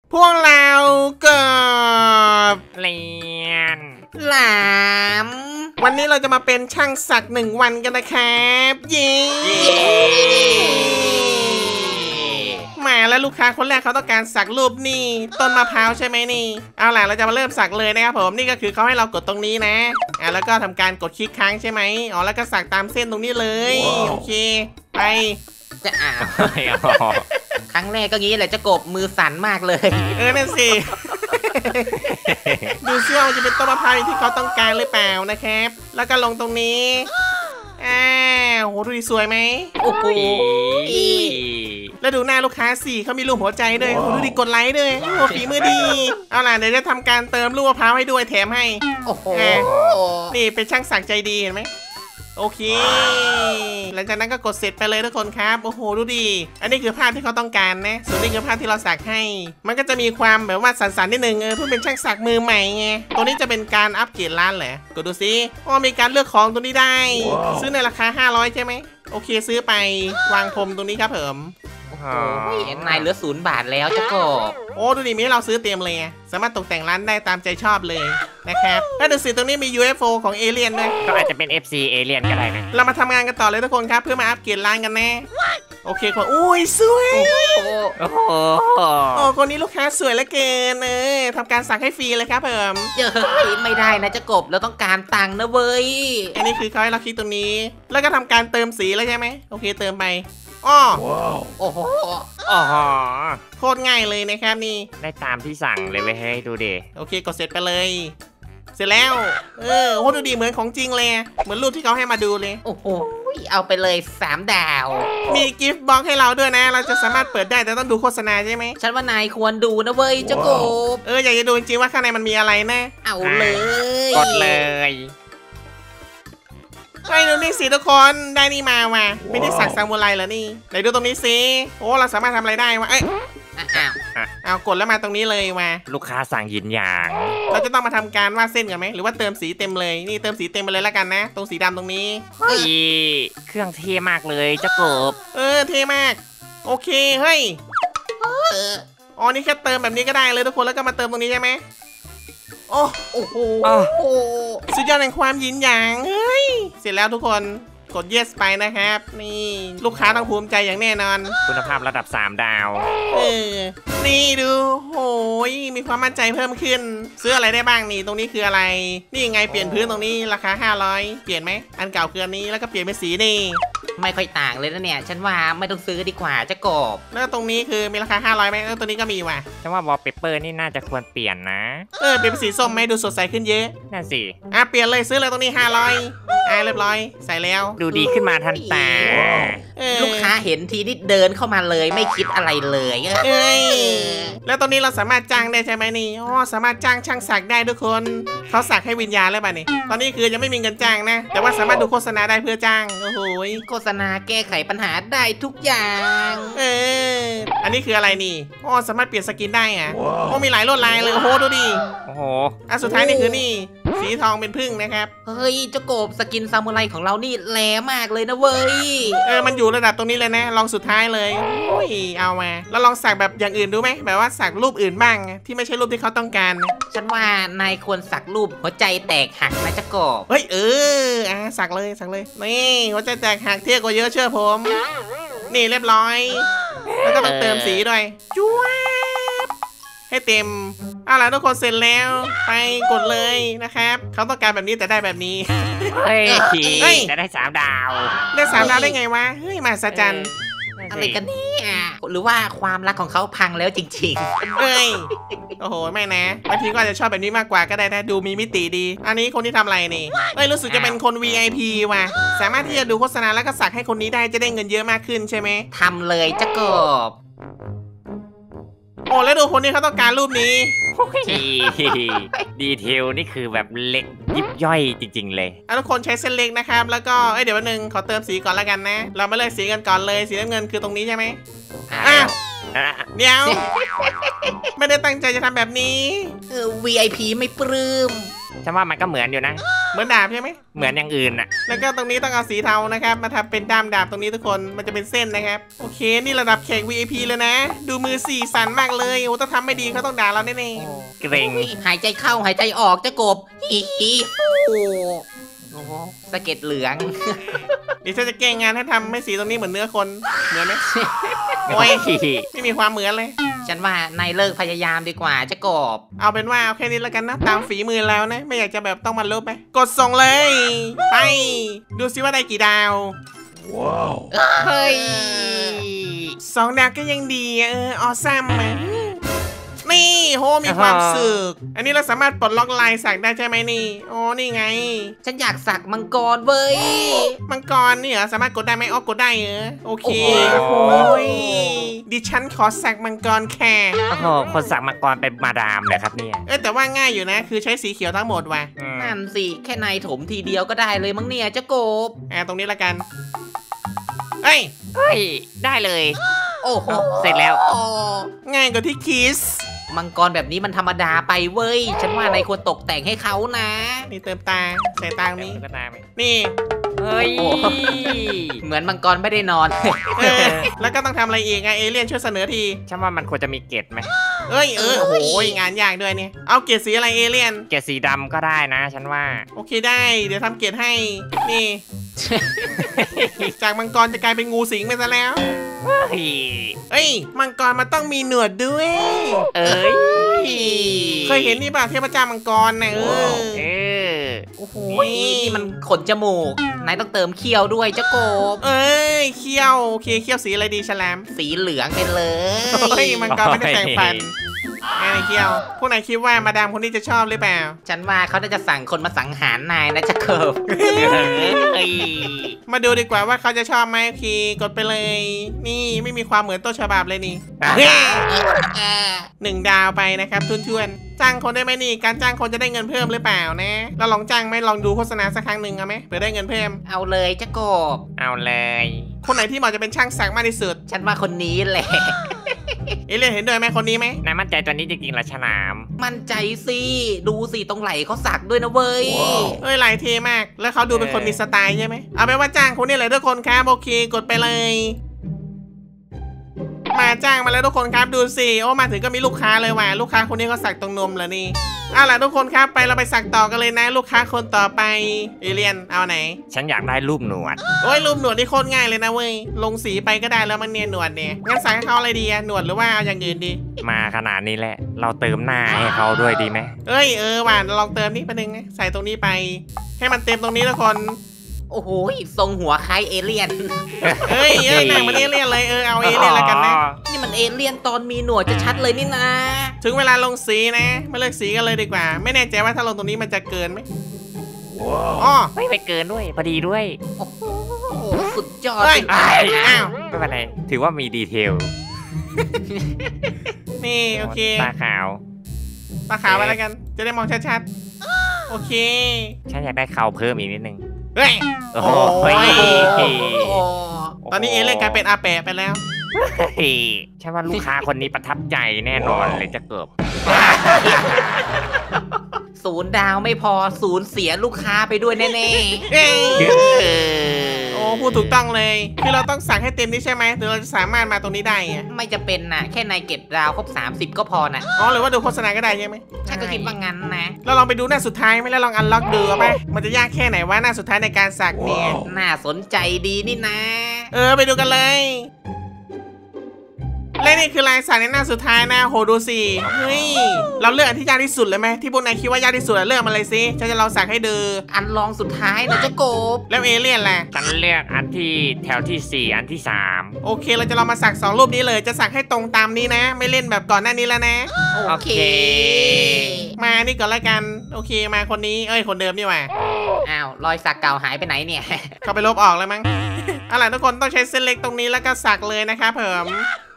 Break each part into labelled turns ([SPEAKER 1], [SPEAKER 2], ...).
[SPEAKER 1] พวกเราเกิบ
[SPEAKER 2] เรียน
[SPEAKER 3] หลาม
[SPEAKER 1] วันนี้เราจะมาเป็นช่างสัก1 วันกันนะครับเย้มาแล้วลูกค้าคนแรกเขาต้องการสักรูปนี่ต้นมะพร้าวใช่ไหมนี่เอาล่ะเราจะมาเริ่มสักเลยนะครับผมนี่ก็คือเขาให้เรากดตรงนี้นะแล้วก็ทำการกดคลิกค้างใช่ไหมอ๋อแล้วก็สักตามเส้นตรงนี้เลยโอเคไป
[SPEAKER 3] จะครั้งแรกก็งี้แหละจะกบมือสั่นมากเลย
[SPEAKER 1] นั่นสิดูเสื้อมันจะเป็นต้นมะพร้าวที่เขาต้องการหรือเปล่านะครับแล้วก็ลงตรงนี้โหดูดีสวยไหม
[SPEAKER 3] โอ้โห
[SPEAKER 1] แล้วดูหน้าลูกค้าสิเขามีรูปหัวใจด้วยโหดูดีกดไลค์ด้วยโอ้ฝีมือดีเอาล่ะเดี๋ยวจะทำการเติมลูกมะพร้าวให้ด้วยแถมให้
[SPEAKER 3] โอ้โห
[SPEAKER 1] นี่เป็นช่างสักใจดีเห็นไหมโอเคหลังจากนั้นก็กดเสร็จไปเลยทุกคนครับโอ้โหดูดีอันนี้คือภาพที่เขาต้องการนะส่วนนี้คือภาพที่เราสักให้มันก็จะมีความแบบว่าสันๆนิดนึงเพื่อเป็นช่างสักมือใหม่ไงตัวนี้จะเป็นการอัปเกรดร้านเหรอกดดูซิมีการเลือกของตัวนี้ได้ ซื้อในราคา500ใช่ไหมโอเคซื้อไปวางพรมตรงนี้ครับผม
[SPEAKER 3] นายเหลือ0 บาทแล้วเจ้ากบ
[SPEAKER 1] โอ้ดูดิมีให้เราซื้อเต็มเลยสามารถตกแต่งร้านได้ตามใจชอบเลยนะครับแล้วดูสิตรงนี้มี UFO ของเอเลี่ยนด้วย
[SPEAKER 2] ก็อาจจะเป็น FC เอเลี่ยนก็ได้นะ
[SPEAKER 1] เรามาทำงานกันต่อเลยทุกคนครับเพื่อมาอัปเกรดร้านกันแน่โอเคคนอุ้ยสวยโอ้คนนี้ลูกค้าสวยเหลือเกินทำการสั่งให้ฟรีเลยครับผม
[SPEAKER 3] ไม่ได้นะเจ้ากบเราต้องการตังค์นะเว้ย
[SPEAKER 1] อันนี้คือเขาให้เราคลิกตรงนี้แล้วก็ทำการเติมสีแล้วใช่ไหมโอเคเติมไปอ้อ
[SPEAKER 3] โอ้โห
[SPEAKER 1] โคตรง่ายเลยนะครับนี่
[SPEAKER 2] ได้ตามที่สั่งเลยเว้ยให้ดูดิ
[SPEAKER 1] โอเคกดเสร็จไปเลยเสร็จแล้วโคตรดีเหมือนของจริงเลยเหมือนรูปที่เขาให้มาดูเลย
[SPEAKER 3] โอ้โหเอาไปเลย3 ดาว
[SPEAKER 1] มีกิฟต์บ็อกให้เราด้วยนะเราจะสามารถเปิดได้แต่ต้องดูโฆษณาใช่ไหม
[SPEAKER 3] ฉันว่านายควรดูนะเว้ยเจ้ากบ
[SPEAKER 1] อยากจะดูจริงๆว่าข้างในมันมีอะไรนะ
[SPEAKER 3] เอาเลย
[SPEAKER 2] กดเลย
[SPEAKER 1] ไปดูนี่สิทุกคนได้นี่มาว่ะไม่ได้สักซามูไรเหรอนี่ไหนดูตรงนี้สิโอ้เราสามารถทำอะไรได้วะเอากดแล้วมาตรงนี้เลยมา
[SPEAKER 2] ลูกค้าสั่งยินอย่าง
[SPEAKER 1] เราจะต้องมาทำการวาดเส้นกันไหมหรือว่าเติมสีเต็มเลยนี่เติมสีเต็มไปเลยแล้วกันนะตรงสีดำตรงนี้
[SPEAKER 2] เครื่องเท่มากเลยเจ้ากบ
[SPEAKER 1] เท่มากโอเคเฮ้ยอ๋อนี่แค่เติมแบบนี้ก็ได้เลยทุกคนแล้วก็มาเติมตรงนี้ใช่ไหมโอ้โหสุดยอดแห่งความยินหยางเฮ้ยเสร็จแล้วทุกคนกด yes ไปนะครับนี่ลูกค้าต้องภูมิใจอย่างแน่นอน
[SPEAKER 2] คุณภาพระดับ3 ดาว
[SPEAKER 1] นี่ดูโหยมีความมั่นใจเพิ่มขึ้นซื้ออะไรได้บ้างนี่ตรงนี้คืออะไรนี่ไงเปลี่ยนพื้นตรงนี้ราคา500เปลี่ยนไหมอันเก่าคืออันนี้แล้วก็เปลี่ยนเป็นสีนี่
[SPEAKER 3] ไม่ค่อยต่างเลยนะเนี่ยฉันว่าไม่ต้องซื้อดีกว่าจะกบ
[SPEAKER 1] แล้วตรงนี้คือมีราคา500ไหมตัวนี้ก็มีว่ะ
[SPEAKER 2] ฉันว่าวอลเปเปอร์นี่น่าจะควรเปลี่ยนนะ
[SPEAKER 1] เปลี่ยนเป็นสีส้มไหมดูสดใสขึ้นเยอะ
[SPEAKER 2] น่าสิ
[SPEAKER 1] เปลี่ยนเลยซื้อเลยตรงนี้500เรียบร้อยใส่แล้ว
[SPEAKER 2] ดูดีขึ้นมาทันตา
[SPEAKER 3] ลูกค้าเห็นทีนี่เดินเข้ามาเลยไม่คิดอะไรเลย
[SPEAKER 1] แล้วตรงนี้เราสามารถจ้างได้ใช่ไหมนี่สามารถจ้างช่างสักได้ทุกคนเขาสักให้วิญญาณแล้วป่ะนี่ตอนนี้คือยังไม่มีเงินจ้างนะแต่ว่าสามารถดูโฆษณาได้เพื่อจ้างโอ้โห
[SPEAKER 3] โฆษณาแก้ไขปัญหาได้ทุกอย่าง
[SPEAKER 1] อันนี้คืออะไรนี่สามารถเปลี่ยนสกินได้มีหลายลวดลายเลยโอ้โหดูดิ
[SPEAKER 2] โอ้โห
[SPEAKER 1] สุดท้ายนี่คือนี่สีทองเป็นพึ่งนะครับ
[SPEAKER 3] เฮ้ยเจ้ากบสกินซามูไรของเรานี่แรงมากเลยนะเว้ย
[SPEAKER 1] มันอยู่ระดับตรงนี้เลยนะลองสุดท้ายเลยโอ้ยเอามาแล้วลองสักแบบอย่างอื่นดูไหมแบบว่าสักรูปอื่นบ้างที่ไม่ใช่รูปที่เขาต้องการ
[SPEAKER 3] ฉันว่านายควรสักรูปหัวใจแตกหักนะเจ้ากบ
[SPEAKER 1] เฮ้ยสักเลยนี่หัวใจแตกหักเท่กว่าเยอะเชื่อผมนี่เรียบร้อยแล้วก็ต้องเติมสีด้วยจุ๊บให้เต็มเอาล่ะทุกคนเสร็จแล้วไปกดเลยนะครับเขาต้องการแบบนี้แต่ได้แบบนี้
[SPEAKER 2] เฮ้ยจะได้3 ดาว
[SPEAKER 1] ได้3 ดาวได้ไงวะเฮ้ยมาซะจัน
[SPEAKER 3] อะไรกันเนี่ยหรือว่าความรักของเขาพังแล้วจริง
[SPEAKER 1] ๆโอ้โหไม่นะบางทีก็อาจจะชอบแบบนี้มากกว่าก็ได้นะดูมีมิติดีอันนี้คนที่ทำอะไรนี่รู้สึกจะเป็นคน VIP ว่ะสามารถที่จะดูโฆษณาแล้วก็สักให้คนนี้ได้จะได้เงินเยอะมากขึ้นใช่ไหม
[SPEAKER 3] ทำเลยเจ้ากบ
[SPEAKER 1] แล้วดูคนนี้เขาต้องการรูปนี้
[SPEAKER 2] ดีเทลนี่คือแบบเล็กยิบย่อยจริงๆเลย
[SPEAKER 1] ทุกคนใช้เส้นเล็กนะครับแล้วก็เดี๋ยววันหนึ่งขอเติมสีก่อนแล้วกันนะเรามาเลือกสีกันก่อนเลยสีน้ำเงินคือตรงนี้ใช่ไหมเดี๋ยวไม่ได้ตั้งใจจะทำแบบนี้
[SPEAKER 3] VIP ไม่ปลื้ม
[SPEAKER 2] ฉันว่ามันก็เหมือนอยู่นะ
[SPEAKER 1] เหมือนดาบใช่ไหม
[SPEAKER 2] เหมือนอย่างอื่นอ่ะ
[SPEAKER 1] แล้วก็ตรงนี้ต้องเอาสีเทานะครับมาทำเป็นด้ามดาบตรงนี้ทุกคนมันจะเป็นเส้นนะครับโอเคนี่ระดับแข่ง VIP เลยนะ ดูมือสี่สั่นมากเลยโอ้ถ้าทำไม่ดีเขาต้องด่าเราแน่
[SPEAKER 2] เกรง
[SPEAKER 3] หายใจเข้าหายใจออกเจ้ากบฮีโอ้โหสะเก็ดเหลือง
[SPEAKER 1] ๆเดี๋ยวฉันจะแก้งานให้ทำให้สีตรงนี้เหมือนเนื้อคนเหมือนไหม โอ้ย ไม่มีความเหมือนเลย
[SPEAKER 3] ฉันว่านายเลิกพยายามดีกว่าเจ้ากบ
[SPEAKER 1] เอาเป็นว่าเอาแค่นี้แล้วกันนะตามฝีมือแล้วนะไม่อยากจะแบบต้องมาลบไปกดส่งเลย ไป ดูซิว่าได้กี่ดาว
[SPEAKER 3] เฮ้ย
[SPEAKER 1] 2 ดาวก็ยังดีออซัมมานี่โหมีความสึกอันนี้เราสามารถปลดล็อกลายสักได้ใช่ไหมนี่โอ้นี่ไง
[SPEAKER 3] ฉันอยากสักมังกรเว้ย
[SPEAKER 1] มังกรนี่เหรอสามารถกดได้ไหมกดได้โอเค
[SPEAKER 3] โอ้โห
[SPEAKER 1] ดิฉันขอสักมังกรแค่
[SPEAKER 2] โอ้โหคนสั่งมังกรเป็นมาดามเลยครับเนี่ย
[SPEAKER 1] แต่ว่าง่ายอยู่นะ คือใช้สีเขียวทั้งหมดว่ะ
[SPEAKER 2] อืม
[SPEAKER 3] นั่นสิแค่นายถมทีเดียวก็ได้เลยมั้งเนี่ยเจ้ากบ
[SPEAKER 1] ตรงนี้ละกันเอ้ย
[SPEAKER 2] เฮ้ยได้เลย
[SPEAKER 3] โอ้โห
[SPEAKER 2] เสร็จแล้ว
[SPEAKER 3] โอ้
[SPEAKER 1] ง่ายกว่าที่คิด
[SPEAKER 3] มังกรแบบนี้มันธรรมดาไปเว้ย ฉันว่านายควรตกแต่งให้เขานะ
[SPEAKER 1] นี่เติมตาใส่ตางนี้
[SPEAKER 2] ก็ได้ไหม
[SPEAKER 1] นี่
[SPEAKER 2] เฮ้ย
[SPEAKER 3] โอ้โห เหมือนมังกรไม่ได้นอน
[SPEAKER 1] แล้วก็ต้องทำอะไรอีกเอเลี่ยนช่วยเสนอที
[SPEAKER 2] ฉันว่ามันควรจะมีเกล็ดไหม
[SPEAKER 1] โอ้โหงานยากด้วยเนี่ยเอาเกรดสีอะไรเอเลี่ยน
[SPEAKER 2] เกล็ดสีดำก็ได้นะ ฉันว่า
[SPEAKER 1] โอเคได้เดี๋ยวทำเกรดให้นี่ จากมังกรจะกลายเป็นงูสิงไปซะแล้ว
[SPEAKER 2] เฮ้ย
[SPEAKER 1] เอ้ยมังกรมันต้องมีหนวดด้วย
[SPEAKER 2] เอ้ย
[SPEAKER 1] เคยเห็นนี่ป่ะเทพเจ้ามังกรนะ
[SPEAKER 2] เออ
[SPEAKER 3] โอ้โหนี่มันขนจมูก นายต้องเติมเขี้ยวด้วยเจ้ากบ
[SPEAKER 1] เอ้ยเขี้ยวโอเคเขี้ยวสีอะไรดีฉลาม
[SPEAKER 3] สีเหลืองไปเลย
[SPEAKER 1] เฮ้ยมังกรไม่ได้แต่งฟันไอ้เขี้ยวพวกนายคิดว่ามาดามคนนี้จะชอบหรือเปล่า
[SPEAKER 3] ฉันว่าเขาน่าจะสั่งคนมาสังหารนายนะเจ้ากบ
[SPEAKER 2] เฮ้ย
[SPEAKER 1] มาดูดีกว่าว่าเขาจะชอบไหมโอเคกดไปเลย นี่ไม่มีความเหมือนต้นฉบับเลยนี่ 1 ดาวไปนะครับทุนๆจ้างคนได้ไหมนี่การจ้างคนจะได้เงินเพิ่มหรือเปล่านะเราลองจ้างไหมลองดูโฆษณาสักครั้งหนึ่งเอาไหมเผื่อได้เงินเพิ่ม
[SPEAKER 3] เอาเลยเจ้ากบ
[SPEAKER 2] เอาเลย
[SPEAKER 1] คนไหนที่เหมาะจะเป็นช่างสักมากที่สุด
[SPEAKER 3] ฉันว่าคนนี้แหละ
[SPEAKER 1] เอเลี่ยนเห็นด้วยไหมคนนี้ไหม
[SPEAKER 2] นายมั่นใจตัวนี้จริงๆเหรอฉลาม
[SPEAKER 3] มั่นใจสิ ดูสิตรงไหล่เขาสักด้วยนะเว้ย
[SPEAKER 1] เอ้ยลายเทมากแล้วเขาดูเป็นคนมีสไตล์ใช่ไหมเอาไปนว่าจ้างคนนี้เลยทุกคนครับโอเคกดไปเลย มาจ้างมาแล้วทุกคนครับดูสิโอ้มาถึงก็มีลูกค้าเลยว่ะลูกค้าคนนี้เขาสักตรงนมเหรอนี่เอาล่ะทุกคนครับไปเราไปสักต่อกันเลยนะ ลูกค้าคนต่อไปเอเลียนเอาไหน
[SPEAKER 2] ฉันอยากได้รูปหนวด
[SPEAKER 1] โอ้ยรูปหนวดนี่โคตรง่ายเลยนะเว้ยลงสีไปก็ได้แล้วมันเนียนหนวดเนี่ยงั้นสักให้เขาอะไรดีอะหนวดหรือว่าเอาอย่างอื่นดี
[SPEAKER 2] มาขนาดนี้แหละ เราเติมหน้าให้เขาด้วยดีไหม
[SPEAKER 1] เอ้ยว่ะลองเติมนี่ไปหนึ่งนะใส่ตรงนี้ไป ให้มันเต็มตรงนี้ทุกคน
[SPEAKER 3] โอ้โหทรงหัวคล้ายเอเลี่ยน
[SPEAKER 1] เอ้ยหนังมันเอเลี่ยนเลยเอาเอเลี่ยนแล้วกันนะ
[SPEAKER 3] นี่มันเอเลี่ยนตอนมีหนวดจะชัดเลยนี่นะ
[SPEAKER 1] ถึงเวลาลงสีนะมาเลือกสีกันเลยดีกว่า ไม่แน่ใจว่าถ้าลงตรงนี้มันจะเกินไหมอ๋อ
[SPEAKER 2] ไม่เกินด้วย พอดีด้วย
[SPEAKER 3] โอ้โหสุดยอด
[SPEAKER 1] เฮ้ย อ้าว
[SPEAKER 2] ไม่เป็นไร ถือว่ามีดีเทล
[SPEAKER 1] นี่โอเค
[SPEAKER 2] ตาขาว
[SPEAKER 1] ตาขาวไปแล้วกัน จะได้มองชัดๆโอเค
[SPEAKER 2] ฉันอยากได้เขาเพิ่มอีกนิดนึง
[SPEAKER 1] เฮ้ย
[SPEAKER 2] โอ้โห
[SPEAKER 1] โอ้ย
[SPEAKER 3] โอ้
[SPEAKER 1] ตอนนี้เอเลี่ยนกลายเป็นอาแปะไปแล้ว
[SPEAKER 2] เฮ้ยฉันว่าลูกค้าคนนี้ประทับใจแน่นอนเลยจะเกิบ
[SPEAKER 3] 0 ดาวไม่พอสูญเสียลูกค้าไปด้วยแน่
[SPEAKER 1] เอ้ยโอ้พูดถูกต้องเลย คือเราต้องสั่งให้เต็มนี่ใช่ไหมถึงเราจะสามารถมาตรงนี้ได้อะ
[SPEAKER 3] ๆ ไม่จะเป็นนะแค่นายเก็บดาวครบ30 ก็พอนะ
[SPEAKER 1] อ๋อหรือว่าดูโฆษณาก็ได้ใช่ไหม
[SPEAKER 3] ฉันก็คิดว่างั้นนะ
[SPEAKER 1] เราลองไปดูหน้าสุดท้ายไหมแล้วลองอันล็อกดูไหมมันจะยากแค่ไหนว่าหน้าสุดท้ายในการสักเนี่ย
[SPEAKER 3] น่าสนใจดีนี่นะ
[SPEAKER 1] ไปดูกันเลย และนี่คือลายสักในหน้าสุดท้ายนะโหดูสิเฮ้ยเราเลือกอันที่ยากที่สุดเลยไหมที่พวกนายคิดว่ายากที่สุดเลือกมาเลยสิฉันจะลองสักให้ดู
[SPEAKER 3] อันลองสุดท้ายนะเจ้ากบ
[SPEAKER 1] แล้วเอเลี่ยนล่ะ
[SPEAKER 2] ฉันเลือกอันที่แถวที่ 4 อันที่ 3
[SPEAKER 1] โอเคเราจะลองมาสัก2รูปนี้เลยจะสักให้ตรงตามนี้นะ ไม่เล่นแบบก่อนหน้านี้แล้วนะ
[SPEAKER 3] โอเค
[SPEAKER 1] มานี่ก่อนละกันโอเคมาคนนี้คนเดิมนี่หว่า
[SPEAKER 3] อ้าวรอยสักเก่าหายไปไหนเนี่ย
[SPEAKER 1] เขาไปลบออกแล้วมั้ง อะไรทุกคนต้องใช้เส้นเล็กตรงนี้แล้วก็สักเลยนะครับเพิ่ม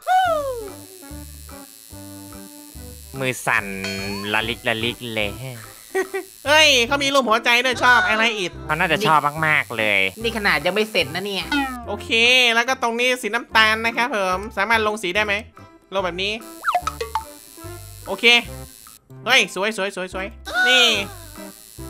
[SPEAKER 2] มือสั่นละลิกเลย
[SPEAKER 1] เฮ้ยเขามีรูปหัวใจด้วยชอบอะไรอิด
[SPEAKER 2] เขาน่าจะชอบมากๆเลย
[SPEAKER 3] นี่ขนาดยังไม่เสร็จนะเนี่ย
[SPEAKER 1] โอเคแล้วก็ตรงนี้สีน้ำตาลนะครับเพิ่มสามารถลงสีได้ไหมลงแบบนี้โอเคเฮ้ยสวยนี่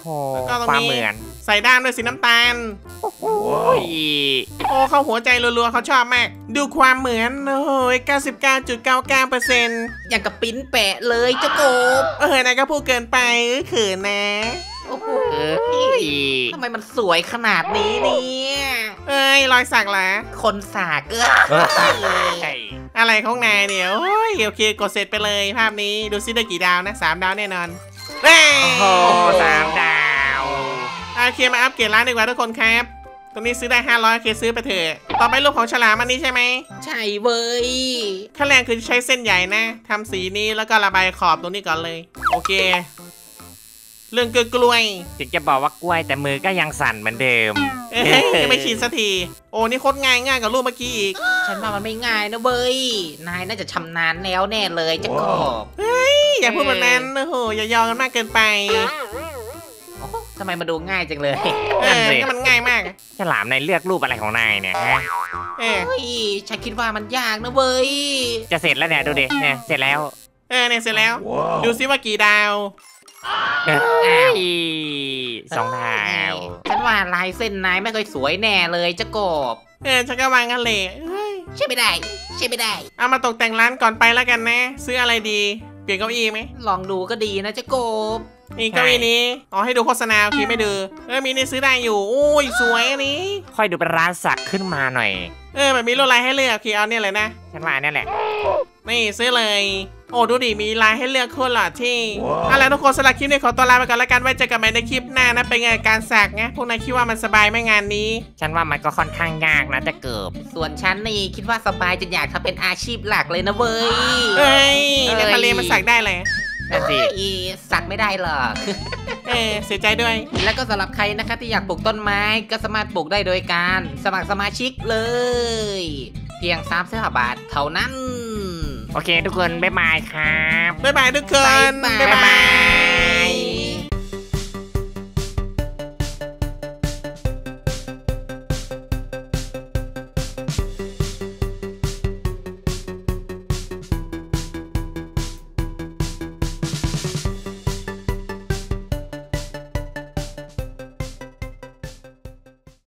[SPEAKER 1] แล้วก็ตรง
[SPEAKER 2] ความ
[SPEAKER 1] นี้
[SPEAKER 2] เหมือน
[SPEAKER 1] ใส่ด้ามด้วยสีน้ำตาล
[SPEAKER 2] โอ้ย
[SPEAKER 1] โอ้เขาหัวใจรัวๆเขาชอบมาก ดูความเหมือนโอ้ย 99.99%
[SPEAKER 3] อย่างกับปิ้นแปะเลยเจ้ากบ
[SPEAKER 1] นายก็พูดเกินไปเขินนะ
[SPEAKER 3] โอ้โห
[SPEAKER 2] เออ
[SPEAKER 3] ทำไมมันสวยขนาดนี้เนี่ย
[SPEAKER 1] รอยสักเหรอ
[SPEAKER 3] คนสาก
[SPEAKER 2] ใช่
[SPEAKER 1] อะไรของนายเนี่ยโอ้ยโอเคกดเสร็จไปเลยภาพนี้ดูซิได้กี่ดาวนะ3 ดาวแน่นอนเฮ้ย
[SPEAKER 2] โอ้โห3 ดาว
[SPEAKER 1] โอเคมาอัปเกรดร้านดีกว่าทุกคนครับตรงนี้ซื้อได้500โอเคซื้อไปเถอะต่อไปรูปของฉลามอันนี้ใช่ไหม
[SPEAKER 3] ใช่เว้ย
[SPEAKER 1] ขั้นแรกคือใช้เส้นใหญ่นะทำสีนี้แล้วก็ระบายขอบตรงนี้ก่อนเลยโอเค เรื่องกล้วย
[SPEAKER 2] ถึงจะบอกว่ากล้วยแต่มือก็ยังสั่นเหมือนเดิม
[SPEAKER 1] จะไม่ชินสักทีโอ้นี่โคตรง่ายกว่ารูปเมื่อกี้อีก
[SPEAKER 3] ฉันว่ามันไม่ง่ายนะเว้ย นายน่าจะชำนาญแล้วแน่เลยเจ้ากบ
[SPEAKER 1] อย่าพูดแบบนั้นโอ้โหอย่ายอกันมากเกินไป
[SPEAKER 3] โอ้โหทำไมมาดูง่ายจังเลย
[SPEAKER 2] นั่นสิ
[SPEAKER 1] ก็มันง่ายมาก
[SPEAKER 2] ฉลามในเลือกรูปอะไรของนายเนี่ยฮะ
[SPEAKER 1] เออ
[SPEAKER 3] เฮ้ย ฉันคิดว่ามันยากนะเว้ย
[SPEAKER 2] จะเสร็จแล้วเนี่ยดูดิเนี่ยเสร็จแล้ว
[SPEAKER 1] เนี่ยเสร็จแล้ว ดูซิว่ากี่ดาว
[SPEAKER 2] เอ้ย2 ดาว
[SPEAKER 3] ฉันว่าลายเส้นนายไม่ค่อยสวยแน่เลยเจ้ากบ
[SPEAKER 1] ฉันก็วางกันเลยเฮ้ย
[SPEAKER 3] ใช่ไม่ได้ ใช่ไม่ได้
[SPEAKER 1] เอามาตกแต่งร้านก่อนไปแล้วกันนะ ซื้ออะไรดี เปลี่ยนเก้าอี้ไหม
[SPEAKER 3] ลองดูก็ดีนะเจ้ากบ
[SPEAKER 1] นี่เก้าอี้นี้อ๋อให้ดูโฆษณาโอเคไม่ดูมีนี่ซื้อได้อยู่โอ้ยสวยอันนี้
[SPEAKER 2] ค่อยดูเป็นร้านสักขึ้นมาหน่อย
[SPEAKER 1] แบบมีลวดลายให้เลือกโอเคเอาเนี่ยเลยนะ
[SPEAKER 2] ฉันว่าเนี่ยแหละ
[SPEAKER 1] นี่ซื้อเลย โอ้ดูดิมีลายให้เลือกคนหลอดที่อะไรทุกคนสำหรับคลิปนี้ขอตัวลาไปก่อนแล้วกันไว้เจอกันใหม่ในคลิปหน้านะเป็นไงการสักไงพวกนายคิดว่ามันสบายไหมงานนี้
[SPEAKER 2] ฉันว่ามันก็ค่อนข้างยากนะจะเกิบ
[SPEAKER 3] ส่วนฉันนี่คิดว่าสบายจนอยากทำเป็นอาชีพหลักเลยนะเว้ย
[SPEAKER 1] ในทะเลมันสักได้เลย
[SPEAKER 2] นั่นสิ
[SPEAKER 3] อีสักไม่ได้หรอก
[SPEAKER 1] เสียใจด้วย
[SPEAKER 3] แล้วก็สำหรับใครนะคะที่อยากปลูกต้นไม้ก็สามารถปลูกได้โดยการสมัครสมาชิกเลย เพียง35 บาทเท่านั้น
[SPEAKER 2] โอเคทุกคนบ๊ายบายครับ
[SPEAKER 1] บ๊ายบายทุกคน
[SPEAKER 3] บ๊ายบาย